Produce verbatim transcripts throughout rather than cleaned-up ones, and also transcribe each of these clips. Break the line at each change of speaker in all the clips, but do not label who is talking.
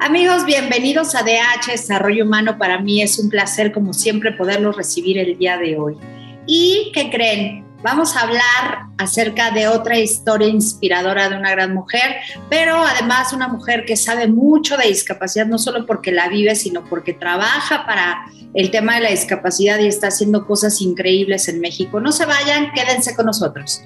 Amigos, bienvenidos a D H Desarrollo Humano. Para mí es un placer, como siempre, poderlos recibir el día de hoy. ¿Y qué creen? Vamos a hablar acerca de otra historia inspiradora de una gran mujer, pero además una mujer que sabe mucho de discapacidad, no solo porque la vive, sino porque trabaja para el tema de la discapacidad y está haciendo cosas increíbles en México. No se vayan, quédense con nosotros.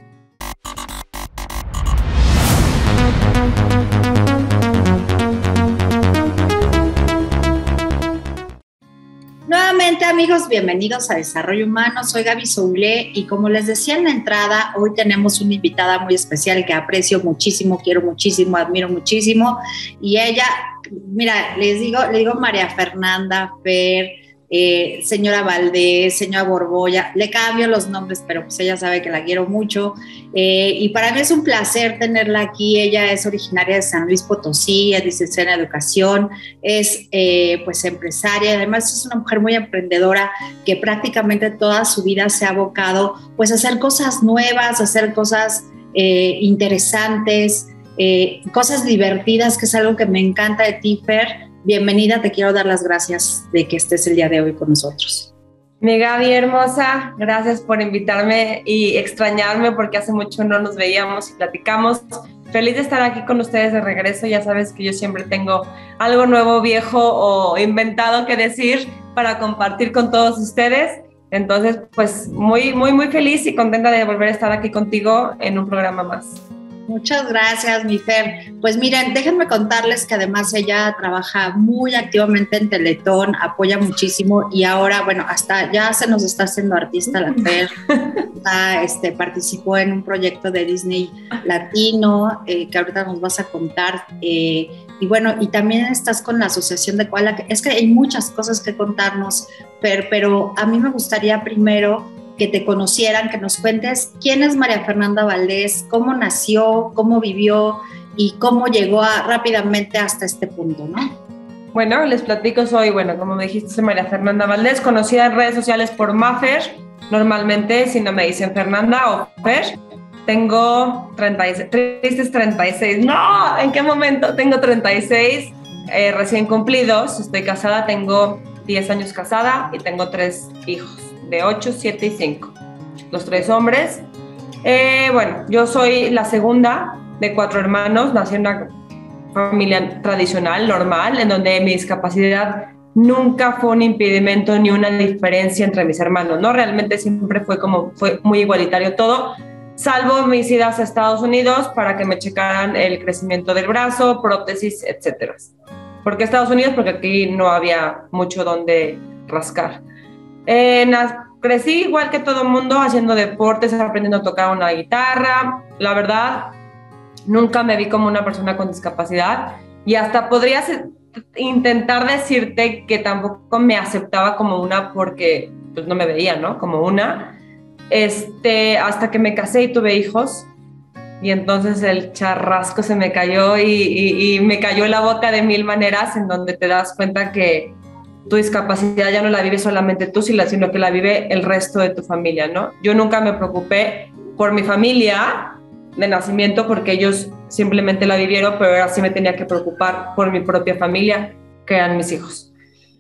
Nuevamente, amigos, bienvenidos a Desarrollo Humano. Soy Gaby Soule y como les decía en la entrada, hoy tenemos una invitada muy especial que aprecio muchísimo, quiero muchísimo, admiro muchísimo. Y ella, mira, les digo, le digo María Fernanda, Fer, eh, señora Valdés, señora Borbolla, le cambio los nombres, pero pues ella sabe que la quiero mucho. Eh, y para mí es un placer tenerla aquí. Ella es originaria de San Luis Potosí, es licenciada en educación, es eh, pues empresaria, además es una mujer muy emprendedora que prácticamente toda su vida se ha abocado pues a hacer cosas nuevas, a hacer cosas eh, interesantes, eh, cosas divertidas, que es algo que me encanta de ti, Fer. Bienvenida, te quiero dar las gracias de que estés el día de hoy con nosotros.
Mi Gaby hermosa, gracias por invitarme y extrañarme porque hace mucho no nos veíamos y platicamos. Feliz de estar aquí con ustedes de regreso. Ya sabes que yo siempre tengo algo nuevo, viejo o inventado que decir para compartir con todos ustedes. Entonces, pues muy, muy, muy feliz y contenta de volver a estar aquí contigo en un programa más.
Muchas gracias, mi Fer. Pues miren, déjenme contarles que además ella trabaja muy activamente en Teletón, apoya muchísimo y ahora, bueno, hasta ya se nos está haciendo artista la Fer. Está, este, participó en un proyecto de Disney Latino, eh, que ahorita nos vas a contar. Eh, y bueno, y también estás con la Asociación de Koala. Es que hay muchas cosas que contarnos, Fer, pero a mí me gustaría primero que te conocieran, que nos cuentes quién es María Fernanda Valdés, cómo nació, cómo vivió y cómo llegó a, rápidamente hasta este punto, ¿no?
Bueno, les platico, soy, bueno, como me dijiste, soy María Fernanda Valdés, conocida en redes sociales por Mafer, normalmente si no me dicen Fernanda o Fer. Tengo treinta y seis, tristes treinta y seis, no, ¿en qué momento? Tengo treinta y seis, eh, recién cumplidos, estoy casada, tengo diez años casada y tengo tres hijos. De ocho, siete y cinco, los tres hombres. Eh, bueno, yo soy la segunda de cuatro hermanos, nací en una familia tradicional, normal, en donde mi discapacidad nunca fue un impedimento ni una diferencia entre mis hermanos, ¿no? Realmente siempre fue como, fue muy igualitario todo, salvo mis idas a Estados Unidos para que me checaran el crecimiento del brazo, prótesis, etcétera. ¿Por qué Estados Unidos? Porque aquí no había mucho donde rascar. Eh, crecí igual que todo el mundo haciendo deportes, aprendiendo a tocar una guitarra. La verdad, nunca me vi como una persona con discapacidad y hasta podría intentar decirte que tampoco me aceptaba como una porque pues, no me veía, ¿no? Como una. Este, hasta que me casé y tuve hijos y entonces el charrasco se me cayó y, y, y me cayó la boca de mil maneras en donde te das cuenta que tu discapacidad ya no la vive solamente tú, sino que la vive el resto de tu familia, ¿no? Yo nunca me preocupé por mi familia de nacimiento porque ellos simplemente la vivieron, pero ahora sí me tenía que preocupar por mi propia familia, que eran mis hijos.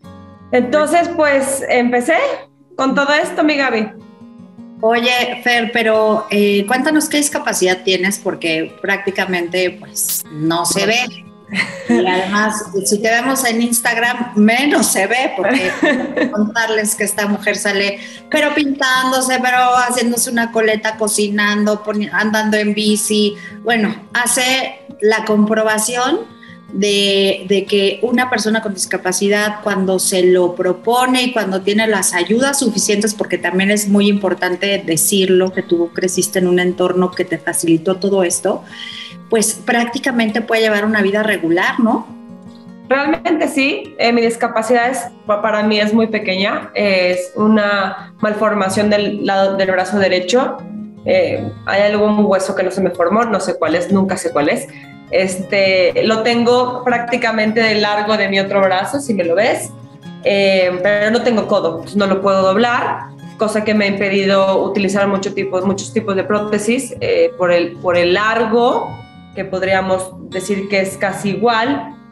Entonces, pues, empecé con todo esto, mi Gaby.
Oye, Fer, pero eh, cuéntanos qué discapacidad tienes, porque prácticamente, pues, no se ve. Y además, si te vemos en Instagram, menos se ve, porque contarles que esta mujer sale, pero pintándose, pero haciéndose una coleta, cocinando, andando en bici. Bueno, hace la comprobación de, de que una persona con discapacidad, cuando se lo propone y cuando tiene las ayudas suficientes, porque también es muy importante decirlo, que tú creciste en un entorno que te facilitó todo esto, pues prácticamente puede llevar una vida regular, ¿no?
Realmente sí, eh, mi discapacidad es, para mí es muy pequeña, es una malformación del lado del brazo derecho, eh, hay algún hueso que no se me formó, no sé cuál es, nunca sé cuál es, este, lo tengo prácticamente de largo de mi otro brazo, si me lo ves, eh, pero no tengo codo, no lo puedo doblar, cosa que me ha impedido utilizar mucho tipo, muchos tipos de prótesis eh, por, el, por el largo, que podríamos decir que es casi igual,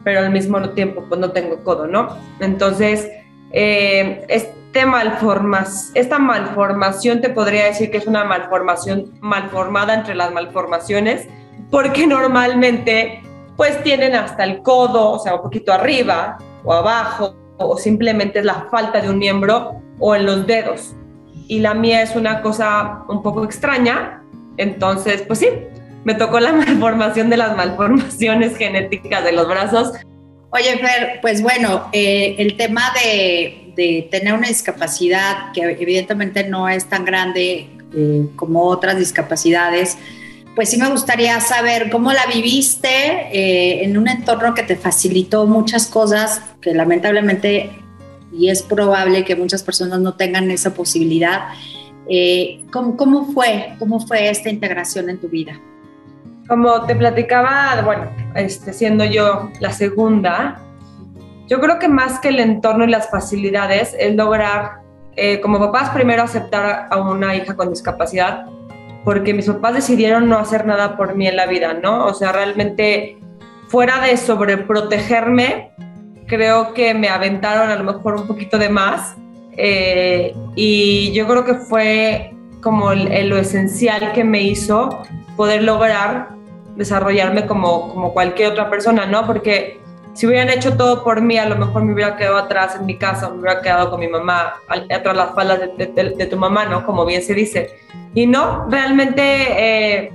pero al mismo tiempo pues no tengo codo, ¿no? Entonces, eh, este malformas, esta malformación te podría decir que es una malformación malformada entre las malformaciones, porque normalmente pues tienen hasta el codo, o sea, un poquito arriba o abajo, o simplemente es la falta de un miembro o en los dedos. Y la mía es una cosa un poco extraña, entonces pues sí, me tocó la malformación de las malformaciones genéticas de los brazos.
Oye, Fer, pues bueno, eh, el tema de, de tener una discapacidad que evidentemente no es tan grande eh, como otras discapacidades, pues sí me gustaría saber cómo la viviste eh, en un entorno que te facilitó muchas cosas que lamentablemente, y es probable que muchas personas no tengan esa posibilidad. Eh, ¿cómo, cómo fue? ¿Cómo fue esta integración en tu vida?
Como te platicaba, bueno, este, siendo yo la segunda, yo creo que más que el entorno y las facilidades es lograr, eh, como papás, primero aceptar a una hija con discapacidad, porque mis papás decidieron no hacer nada por mí en la vida, ¿no? O sea, realmente fuera de sobreprotegerme, creo que me aventaron a lo mejor un poquito de más, eh, y yo creo que fue como el, el, lo esencial que me hizo poder lograr desarrollarme como, como cualquier otra persona, ¿no? Porque si hubieran hecho todo por mí, a lo mejor me hubiera quedado atrás en mi casa, me hubiera quedado con mi mamá, atrás las faldas de, de, de tu mamá, ¿no? Como bien se dice. Y no, realmente eh,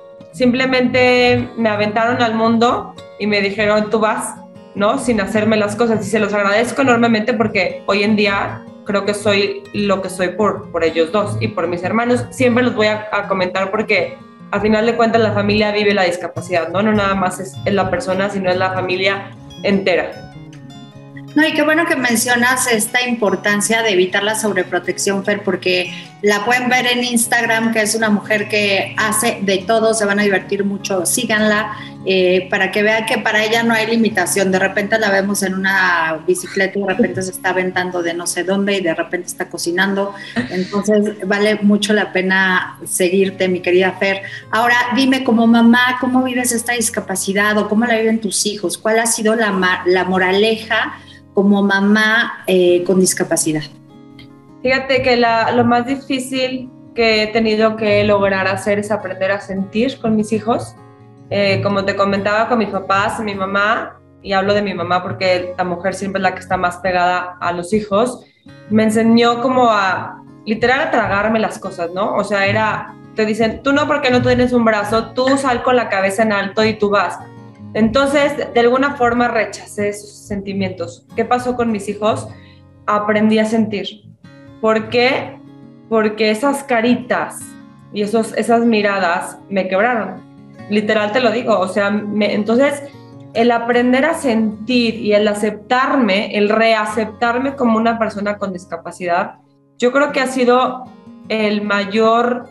simplemente me aventaron al mundo y me dijeron, tú vas, ¿no? Sin hacerme las cosas. Y se los agradezco enormemente porque hoy en día creo que soy lo que soy por, por ellos dos y por mis hermanos. Siempre los voy a, a comentar porque al final de cuentas la familia vive la discapacidad, ¿no? No nada más es, es la persona, sino es la familia entera.
No, y qué bueno que mencionas esta importancia de evitar la sobreprotección, Fer, porque la pueden ver en Instagram, que es una mujer que hace de todo, se van a divertir mucho, síganla, eh, para que vean que para ella no hay limitación. De repente la vemos en una bicicleta y de repente se está aventando de no sé dónde y de repente está cocinando, entonces vale mucho la pena seguirte, mi querida Fer. Ahora, dime como mamá, ¿cómo vives esta discapacidad o cómo la viven tus hijos? ¿Cuál ha sido la, la moraleja como mamá eh, con discapacidad?
Fíjate que la, lo más difícil que he tenido que lograr hacer es aprender a sentir con mis hijos. Eh, como te comentaba, con mis papás, mi mamá, y hablo de mi mamá porque la mujer siempre es la que está más pegada a los hijos, me enseñó como a, literal, a tragarme las cosas, ¿no? O sea, era, te dicen, tú no porque no tienes un brazo, tú sal con la cabeza en alto y tú vas. Entonces, de alguna forma rechacé esos sentimientos. ¿Qué pasó con mis hijos? Aprendí a sentir. ¿Por qué? Porque esas caritas y esos, esas miradas me quebraron. Literal te lo digo. O sea, me, entonces, el aprender a sentir y el aceptarme, el reaceptarme como una persona con discapacidad, yo creo que ha sido el mayor...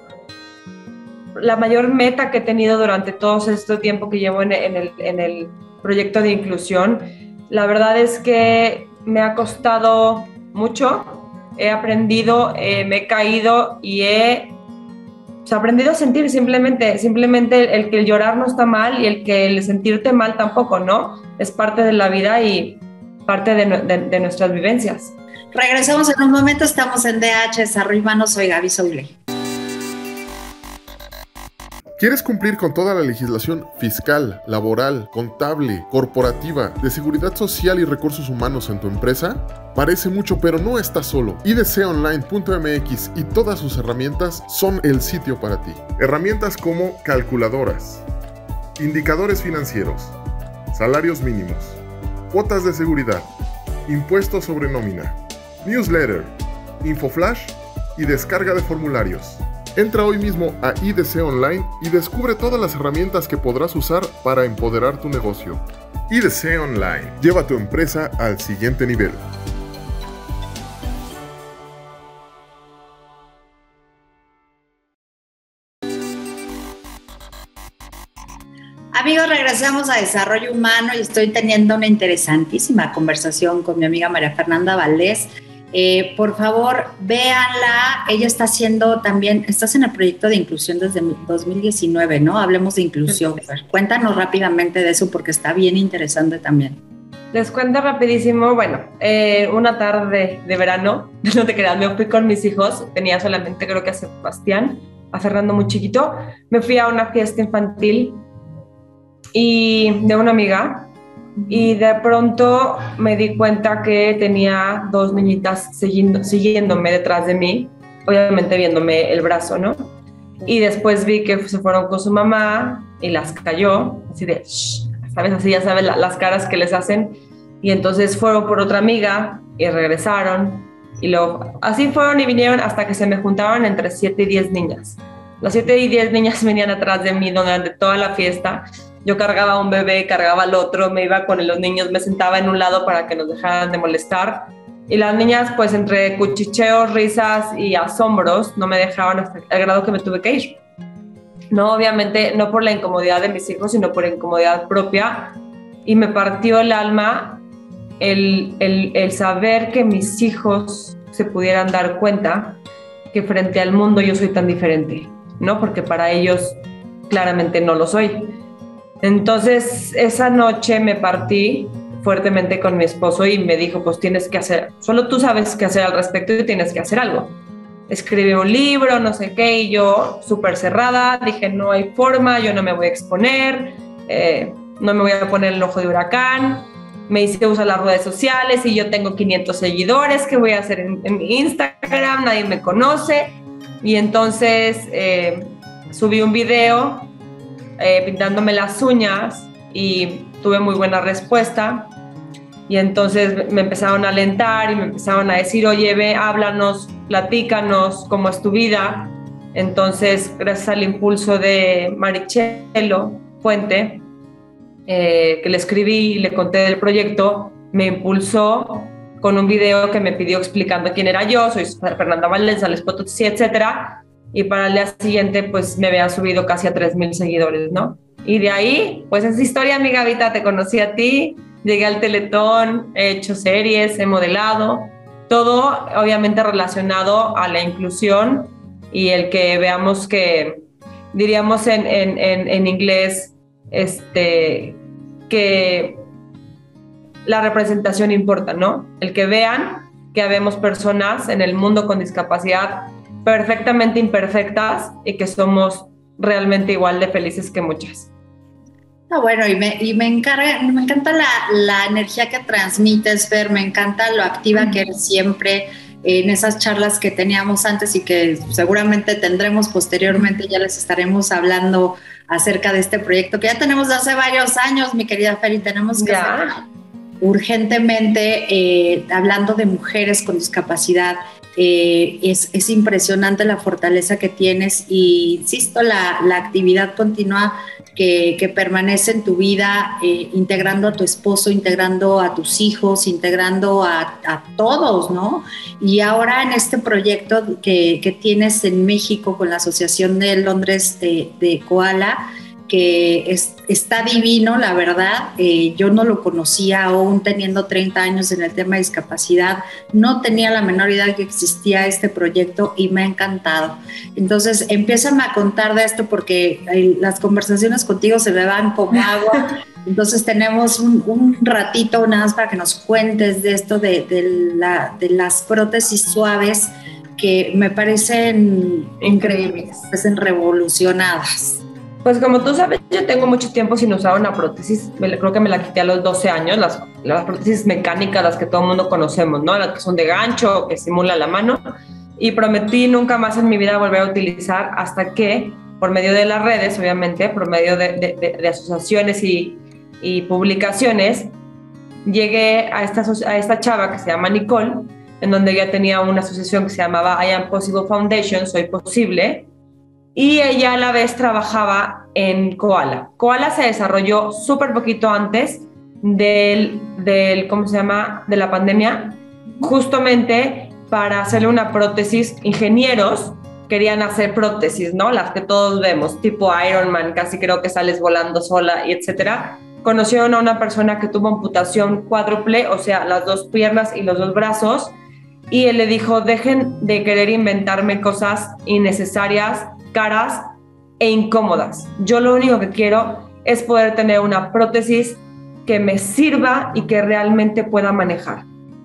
la mayor meta que he tenido durante todo este tiempo que llevo en, en, el, en el proyecto de inclusión. La verdad es que me ha costado mucho, he aprendido, eh, me he caído y he o sea, aprendido a sentir simplemente, simplemente el que el llorar no está mal y el que el sentirte mal tampoco, ¿no? Es parte de la vida y parte de, de, de nuestras vivencias.
Regresamos en un momento, estamos en D H Desarrollo Humano, soy Gaby Soule.
¿Quieres cumplir con toda la legislación fiscal, laboral, contable, corporativa, de seguridad social y recursos humanos en tu empresa? Parece mucho, pero no estás solo. I D C online punto M X y todas sus herramientas son el sitio para ti. Herramientas como calculadoras, indicadores financieros, salarios mínimos, cuotas de seguridad, impuestos sobre nómina, newsletter, infoflash y descarga de formularios. Entra hoy mismo a I D C Online y descubre todas las herramientas que podrás usar para empoderar tu negocio. I D C Online. Lleva tu empresa al siguiente nivel.
Amigos, regresamos a Desarrollo Humano y estoy teniendo una interesantísima conversación con mi amiga María Fernanda Valdés. Eh, por favor, véanla. Ella está haciendo también, estás en el proyecto de inclusión desde dos mil diecinueve, ¿no? Hablemos de inclusión. Cuéntanos rápidamente de eso porque está bien interesante también.
Les cuento rapidísimo, bueno, eh, una tarde de verano, no te creas, me fui con mis hijos, tenía solamente creo que a Sebastián, a Fernando muy chiquito, me fui a una fiesta infantil y de una amiga y de pronto me di cuenta que tenía dos niñitas siguiendo, siguiéndome detrás de mí, obviamente viéndome el brazo, ¿no? Y después vi que se fueron con su mamá y las cayó, así de, shh, ¿sabes? Así ya sabes la, las caras que les hacen. Y entonces fueron por otra amiga y regresaron. Y luego, así fueron y vinieron hasta que se me juntaron entre siete y diez niñas. Las siete y diez niñas venían atrás de mí durante toda la fiesta. Yo cargaba a un bebé, cargaba al otro, me iba con los niños, me sentaba en un lado para que nos dejaran de molestar. Y las niñas, pues entre cuchicheos, risas y asombros, no me dejaban hasta el grado que me tuve que ir. No, obviamente, no por la incomodidad de mis hijos, sino por incomodidad propia. Y me partió el alma el, el, el saber que mis hijos se pudieran dar cuenta que frente al mundo yo soy tan diferente, ¿no? Porque para ellos claramente no lo soy. Entonces, esa noche me partí fuertemente con mi esposo y me dijo, pues tienes que hacer, solo tú sabes qué hacer al respecto y tienes que hacer algo. Escribí un libro, no sé qué, y yo súper cerrada, dije, no hay forma, yo no me voy a exponer, eh, no me voy a poner el ojo de huracán, me hice uso de las redes sociales y yo tengo quinientos seguidores, ¿qué voy a hacer en, en mi Instagram? Nadie me conoce, y entonces eh, subí un video eh, pintándome las uñas y tuve muy buena respuesta. Y entonces me empezaron a alentar y me empezaron a decir, oye, ve, háblanos, platícanos cómo es tu vida. Entonces, gracias al impulso de Marichelo Fuente, eh, que le escribí y le conté del proyecto, me impulsó con un video que me pidió explicando quién era yo, soy Fernanda Valdés, Sales Potosí, etcétera. Y para el día siguiente, pues me había subido casi a tres mil seguidores, ¿no? Y de ahí, pues es historia, mi Gavita, te conocí a ti, llegué al Teletón, he hecho series, he modelado, todo obviamente relacionado a la inclusión y el que veamos que, diríamos en, en, en, en inglés, este, que la representación importa, ¿no? El que vean que habemos personas en el mundo con discapacidad perfectamente imperfectas y que somos realmente igual de felices que muchas.
Ah, bueno, y me, y me, encarga, me encanta la, la energía que transmites, Fer, me encanta lo activa que eres siempre en esas charlas que teníamos antes y que seguramente tendremos posteriormente, ya les estaremos hablando acerca de este proyecto que ya tenemos de hace varios años, mi querida Fer, y tenemos que hacer urgentemente, eh, hablando de mujeres con discapacidad. Eh, es, es impresionante la fortaleza que tienes y, insisto, la, la actividad continua que, que permanece en tu vida, eh, integrando a tu esposo, integrando a tus hijos, integrando a, a todos, ¿no? Y ahora en este proyecto que, que tienes en México con la Asociación de Londres de, de Koala, que es, está divino, la verdad. Eh, yo no lo conocía aún teniendo treinta años en el tema de discapacidad, no tenía la menor idea de que existía este proyecto y me ha encantado. Entonces, empiézame a contar de esto porque eh, las conversaciones contigo se me van como agua. Entonces, tenemos un, un ratito nada más para que nos cuentes de esto de, de, la, de las prótesis suaves que me parecen increíbles, me parecen revolucionadas.
Pues como tú sabes, yo tengo mucho tiempo sin usar una prótesis, me, creo que me la quité a los doce años, las, las prótesis mecánicas, las que todo el mundo conocemos, ¿no? Las que son de gancho, que simulan la mano, y prometí nunca más en mi vida volver a utilizar hasta que, por medio de las redes, obviamente, por medio de, de, de, de asociaciones y, y publicaciones, llegué a esta, a esta chava que se llama Nicole, en donde ella tenía una asociación que se llamaba I Am Possible Foundation, Soy Posible, y ella a la vez trabajaba en Koala. Koala se desarrolló súper poquito antes del, del, ¿cómo se llama?, de la pandemia, justamente para hacerle una prótesis. Ingenieros querían hacer prótesis, ¿no? Las que todos vemos, tipo Iron Man, casi creo que sales volando sola, y etcétera. Conocieron a una persona que tuvo amputación cuádruple, o sea, las dos piernas y los dos brazos, y él le dijo, dejen de querer inventarme cosas innecesarias, caras e incómodas. Yo lo único que quiero es poder tener una prótesis que me sirva y que realmente pueda manejar.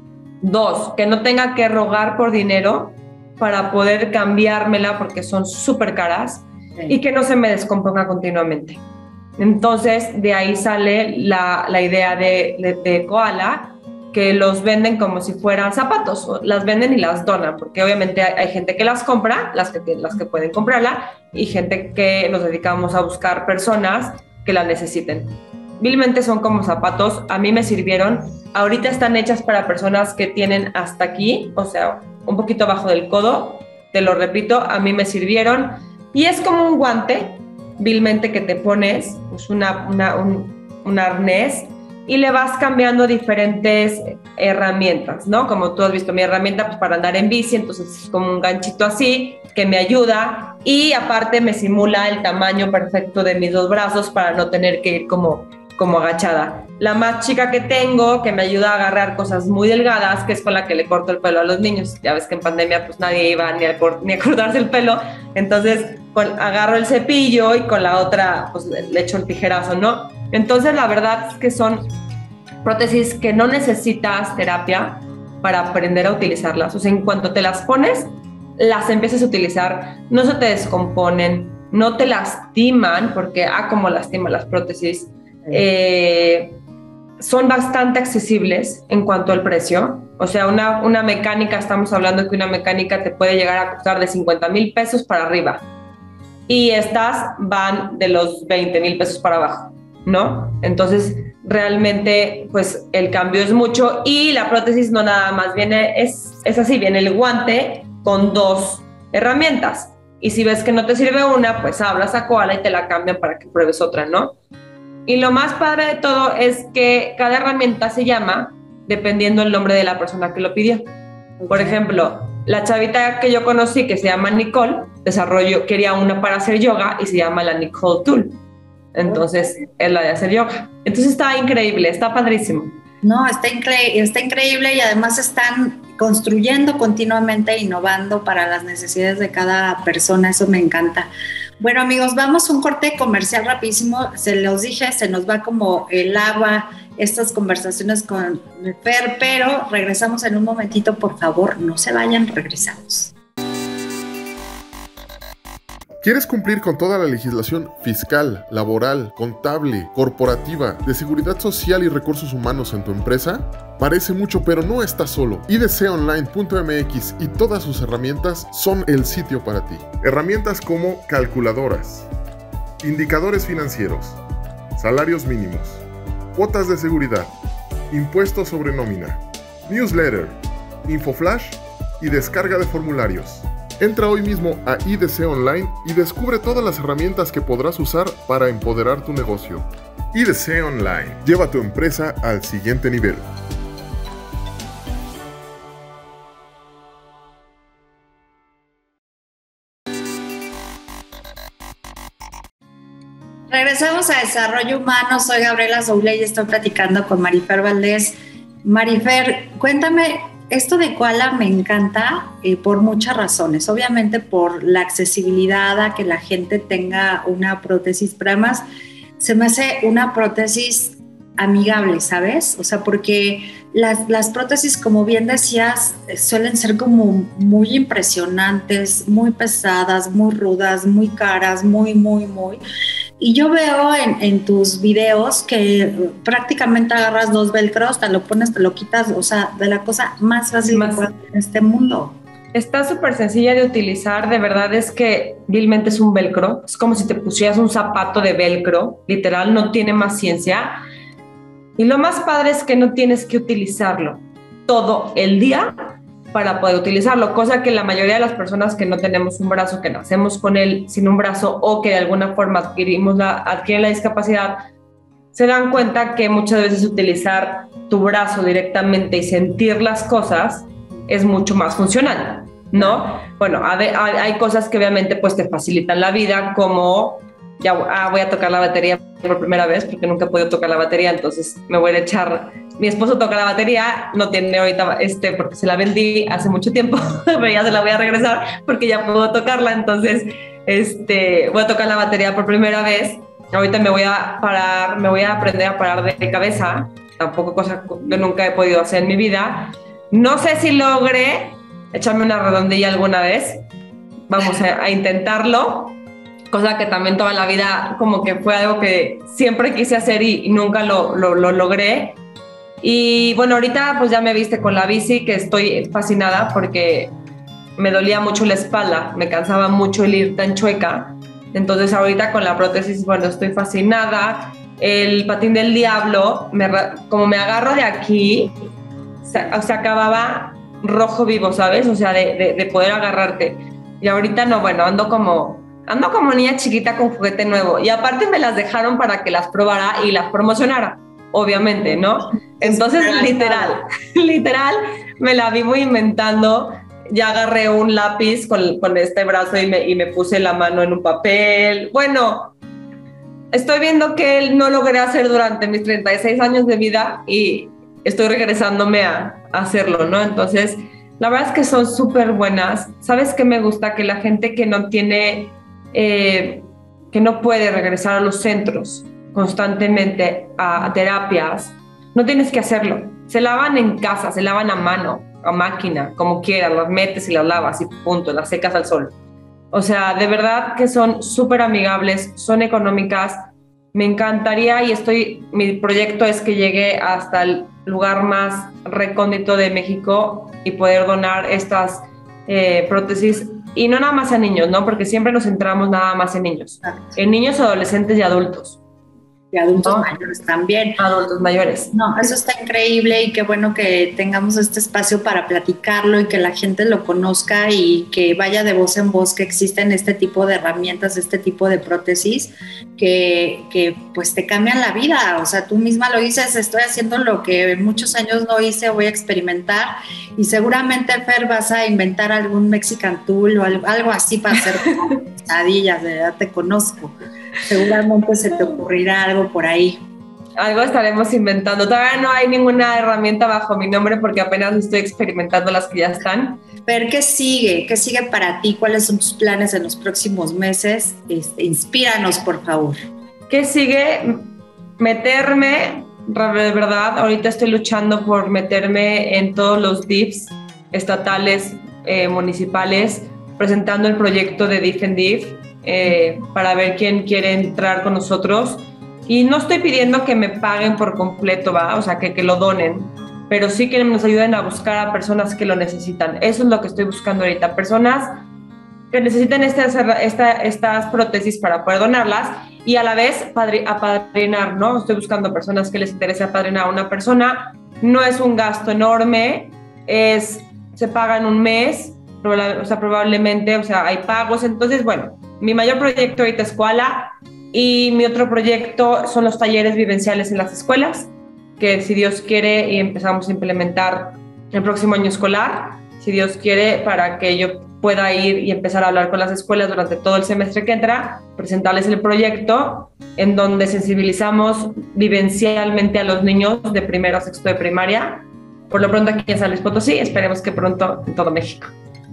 Dos, que no tenga que rogar por dinero para poder cambiármela porque son súper caras, sí, y que no se me descomponga continuamente. Entonces, de ahí sale la, la idea de, de, de Koala, que los venden como si fueran zapatos, las venden y las donan, porque obviamente hay, hay gente que las compra, las que, las que pueden comprarla, y gente que nos dedicamos a buscar personas que la necesiten. Vilmente son como zapatos, a mí me sirvieron, ahorita están hechas para personas que tienen hasta aquí, o sea, un poquito abajo del codo, te lo repito, a mí me sirvieron, y es como un guante, vilmente, que te pones, pues una, una, un, un arnés, y le vas cambiando diferentes herramientas, ¿no? Como tú has visto, mi herramienta pues para andar en bici, entonces es como un ganchito así que me ayuda, y aparte me simula el tamaño perfecto de mis dos brazos para no tener que ir como, como agachada. La más chica que tengo, que me ayuda a agarrar cosas muy delgadas, que es con la que le corto el pelo a los niños. Ya ves que en pandemia pues nadie iba ni a, ni a cortarse el pelo, entonces con, agarro el cepillo y con la otra pues le, le echo el tijerazo, ¿no? Entonces la verdad es que son prótesis que no necesitas terapia para aprender a utilizarlas. O sea, en cuanto te las pones, las empiezas a utilizar, no se te descomponen, no te lastiman, porque, ah, como lastiman las prótesis. Eh, son bastante accesibles en cuanto al precio. O sea, una, una mecánica, estamos hablando que una mecánica te puede llegar a costar de cincuenta mil pesos para arriba. Y estas van de los veinte mil pesos para abajo, ¿no? Entonces, realmente, pues, el cambio es mucho, y la prótesis no nada más viene, es, es así, viene el guante con dos herramientas, y si ves que no te sirve una, pues hablas a Koala y te la cambian para que pruebes otra, ¿no? Y lo más padre de todo es que cada herramienta se llama dependiendo el nombre de la persona que lo pidió. Okay. Por ejemplo, la chavita que yo conocí, que se llama Nicole, desarrolló, quería una para hacer yoga y se llama la Nicole Tool. Entonces, es la de hacer yoga. Entonces está increíble, está padrísimo.
No, está, incre- está increíble, y además están construyendo continuamente, innovando para las necesidades de cada persona. Eso me encanta. Bueno, amigos, vamos a un corte comercial rapidísimo. Se los dije, se nos va como el agua estas conversaciones con Fer, pero regresamos en un momentito. Por favor, no se vayan, regresamos.
¿Quieres cumplir con toda la legislación fiscal, laboral, contable, corporativa, de seguridad social y recursos humanos en tu empresa? Parece mucho, pero no estás solo. I D C online punto M X y todas sus herramientas son el sitio para ti. Herramientas como calculadoras, indicadores financieros, salarios mínimos, cuotas de seguridad, impuestos sobre nómina, newsletter, infoflash y descarga de formularios. Entra hoy mismo a I D C Online y descubre todas las herramientas que podrás usar para empoderar tu negocio. I D C Online. Lleva tu empresa al siguiente nivel.
Regresamos a Desarrollo Humano. Soy Gabriela Soule y estoy platicando con Marifer Valdés. Marifer, cuéntame, esto de Koala me encanta eh, por muchas razones. Obviamente por la accesibilidad a que la gente tenga una prótesis, pero además se me hace una prótesis amigable, ¿sabes? O sea, porque las, las prótesis, como bien decías, suelen ser como muy impresionantes, muy pesadas, muy rudas, muy caras, muy, muy, muy... Y yo veo en, en tus videos que prácticamente agarras dos velcros, te lo pones, te lo quitas, o sea, de la cosa más fácil más en este mundo.
Está súper sencilla de utilizar, de verdad es que vilmente es un velcro, es como si te pusieras un zapato de velcro, literal, no tiene más ciencia. Y lo más padre es que no tienes que utilizarlo todo el día para poder utilizarlo, cosa que la mayoría de las personas que no tenemos un brazo, que nacemos con él sin un brazo o que de alguna forma adquirimos la, adquieren la discapacidad, se dan cuenta que muchas veces utilizar tu brazo directamente y sentir las cosas es mucho más funcional, ¿no? Bueno, hay, hay cosas que obviamente pues te facilitan la vida, como ya ah, voy a tocar la batería por primera vez porque nunca he podido tocar la batería, entonces me voy a echar. Mi esposo toca la batería, no tiene ahorita, este, porque se la vendí hace mucho tiempo, pero ya se la voy a regresar porque ya puedo tocarla, entonces este, voy a tocar la batería por primera vez ahorita me voy a parar, me voy a aprender a parar de cabeza, tampoco cosa que nunca he podido hacer en mi vida. No sé si logré echarme una redondilla alguna vez, vamos a, a intentarlo, cosa que también toda la vida como que fue algo que siempre quise hacer y, y nunca lo, lo, lo logré. Y bueno, ahorita pues ya me viste con la bici, que estoy fascinada porque me dolía mucho la espalda, me cansaba mucho el ir tan chueca. Entonces ahorita con la prótesis, bueno, estoy fascinada. El patín del diablo, me, como me agarro de aquí, se, se acababa rojo vivo, ¿sabes? O sea, de, de, de poder agarrarte. Y ahorita no, bueno, ando como, ando como niña chiquita con juguete nuevo. Y aparte me las dejaron para que las probara y las promocionara, obviamente, ¿no? Entonces, literal, literal, me la vivo inventando. Ya agarré un lápiz con, con este brazo y me, y me puse la mano en un papel. Bueno, estoy viendo que no logré hacer durante mis treinta y seis años de vida y estoy regresándome a, a hacerlo, ¿no? Entonces, la verdad es que son súper buenas. ¿Sabes qué me gusta? Que la gente que no tiene, eh, que no puede regresar a los centros constantemente a, a terapias, no tienes que hacerlo. Se lavan en casa, se lavan a mano, a máquina, como quieras, las metes y las lavas y punto, las secas al sol. O sea, de verdad que son súper amigables, son económicas. Me encantaría y estoy, mi proyecto es que llegue hasta el lugar más recóndito de México y poder donar estas eh, prótesis, y no nada más a niños, ¿no? Porque siempre nos centramos nada más en niños, en niños, adolescentes y adultos.
Y adultos
¿no?
mayores también.
Adultos mayores.
No, eso está increíble y qué bueno que tengamos este espacio para platicarlo y que la gente lo conozca y que vaya de voz en voz que existen este tipo de herramientas, este tipo de prótesis que, que pues te cambian la vida. O sea, tú misma lo dices, estoy haciendo lo que en muchos años no hice, voy a experimentar y seguramente, Fer, vas a inventar algún Mexican Tool o algo, algo así para hacer quesadillas, de verdad te conozco. Seguramente se te ocurrirá algo por ahí.
Algo estaremos inventando. Todavía no hay ninguna herramienta bajo mi nombre porque apenas estoy experimentando las que ya están.
Pero ¿qué sigue? ¿Qué sigue para ti? ¿Cuáles son tus planes en los próximos meses? Este, inspíranos, por favor.
¿Qué sigue? Meterme, de verdad, ahorita estoy luchando por meterme en todos los D I Fs estatales, eh, municipales, presentando el proyecto de D I F en D I F. Eh, para ver quién quiere entrar con nosotros, y no estoy pidiendo que me paguen por completo, ¿va? O sea, que, que lo donen, pero sí que nos ayuden a buscar a personas que lo necesitan. Eso es lo que estoy buscando ahorita, personas que necesiten estas, esta, estas prótesis para poder donarlas y a la vez padri, apadrinar, ¿no? Estoy buscando personas que les interese apadrinar a una persona. No es un gasto enorme, es, se paga en un mes, o sea, probablemente, o sea, hay pagos. Entonces, bueno, mi mayor proyecto ahorita es Koala y mi otro proyecto son los talleres vivenciales en las escuelas, que si Dios quiere y empezamos a implementar el próximo año escolar, si Dios quiere, para que yo pueda ir y empezar a hablar con las escuelas durante todo el semestre que entra, presentarles el proyecto en donde sensibilizamos vivencialmente a los niños de primero a sexto de primaria, por lo pronto aquí en San Luis Potosí, esperemos que pronto en todo México.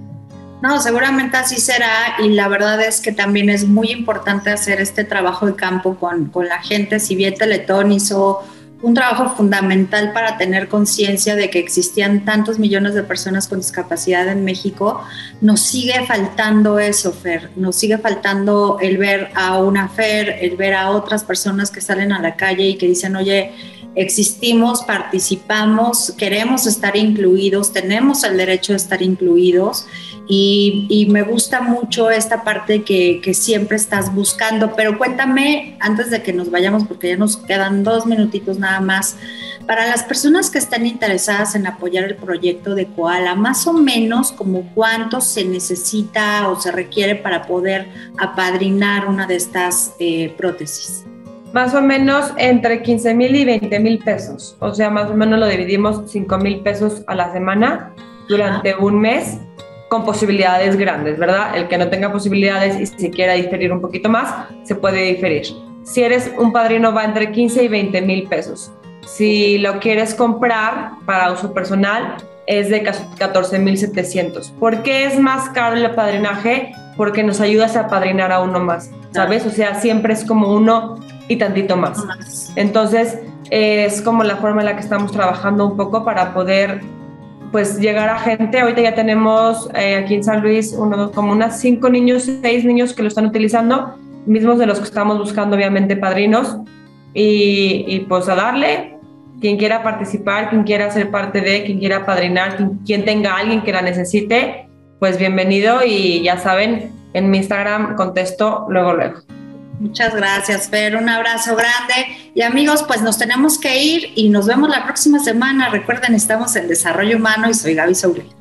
No, seguramente así será y la verdad es que también es muy importante hacer este trabajo de campo con, con la gente. Si bien Teletón hizo un trabajo fundamental para tener conciencia de que existían tantos millones de personas con discapacidad en México, nos sigue faltando eso, Fer, nos sigue faltando el ver a una Fer, el ver a otras personas que salen a la calle y que dicen, oye, existimos, participamos, queremos estar incluidos, tenemos el derecho de estar incluidos y, y me gusta mucho esta parte que, que siempre estás buscando. Pero cuéntame, antes de que nos vayamos, porque ya nos quedan dos minutitos nada más, para las personas que están interesadas en apoyar el proyecto de Koala, más o menos como cuánto se necesita o se requiere para poder apadrinar una de estas eh, prótesis.
Más o menos entre quince mil y veinte mil pesos. O sea, más o menos lo dividimos cinco mil pesos a la semana durante ah. un mes, con posibilidades grandes, ¿verdad? El que no tenga posibilidades y si quiera diferir un poquito más, se puede diferir. Si eres un padrino, va entre quince y veinte mil pesos. Si lo quieres comprar para uso personal, es de catorce mil setecientos. ¿Por qué es más caro el padrinaje? porque nos ayudas a apadrinar a uno más, ¿sabes? O sea, siempre es como uno y tantito más. Entonces, eh, es como la forma en la que estamos trabajando un poco para poder, pues, llegar a gente. Ahorita ya tenemos eh, aquí en San Luis uno, como unas cinco niños, seis niños que lo están utilizando, mismos de los que estamos buscando, obviamente, padrinos. Y, y pues a darle, quien quiera participar, quien quiera ser parte de, quien quiera padrinar, quien, quien tenga a alguien que la necesite, pues bienvenido. Y ya saben, en mi Instagram contesto luego, luego.
Muchas gracias, Fer. Un abrazo grande. Y amigos, pues nos tenemos que ir y nos vemos la próxima semana. Recuerden, estamos en Desarrollo Humano y soy Gaby Soule.